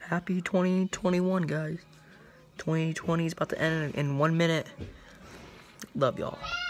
Happy 2021, guys. 2020 is about to end in 1 minute. Love y'all.